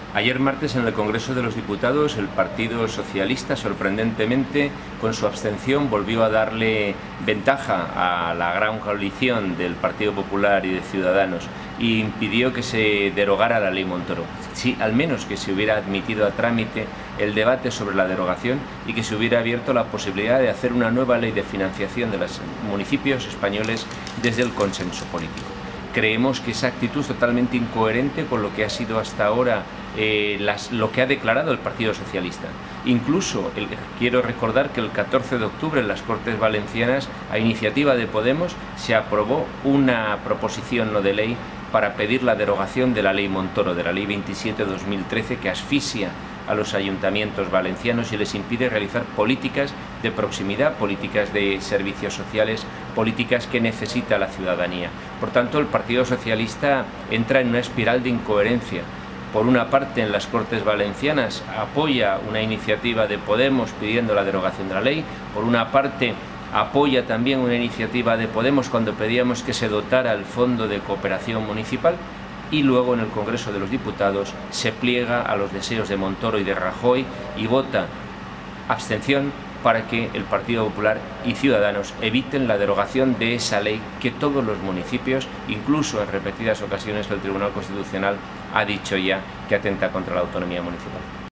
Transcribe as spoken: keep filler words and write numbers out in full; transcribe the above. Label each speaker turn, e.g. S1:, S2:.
S1: Ayer martes en el Congreso de los Diputados el Partido Socialista, sorprendentemente, con su abstención volvió a darle ventaja a la gran coalición del Partido Popular y de Ciudadanos e impidió que se derogara la ley Montoro. Sí, al menos que se hubiera admitido a trámite el debate sobre la derogación y que se hubiera abierto la posibilidad de hacer una nueva ley de financiación de los municipios españoles desde el consenso político. Creemos que esa actitud es totalmente incoherente con lo que ha sido hasta ahora eh, las, lo que ha declarado el Partido Socialista. Incluso el, quiero recordar que el catorce de octubre en las Cortes Valencianas, a iniciativa de Podemos, se aprobó una proposición no de ley para pedir la derogación de la ley Montoro, de la ley veintisiete barra dos mil trece, que asfixia a los ayuntamientos valencianos y les impide realizar políticas de proximidad, políticas de servicios sociales, políticas que necesita la ciudadanía. Por tanto, el Partido Socialista entra en una espiral de incoherencia. Por una parte, en las Cortes Valencianas apoya una iniciativa de Podemos pidiendo la derogación de la ley, por una parte apoya también una iniciativa de Podemos cuando pedíamos que se dotara el Fondo de Cooperación Municipal, y luego en el Congreso de los Diputados se pliega a los deseos de Montoro y de Rajoy y vota abstención para que el Partido Popular y Ciudadanos eviten la derogación de esa ley que todos los municipios, incluso en repetidas ocasiones el Tribunal Constitucional ha dicho ya que atenta contra la autonomía municipal.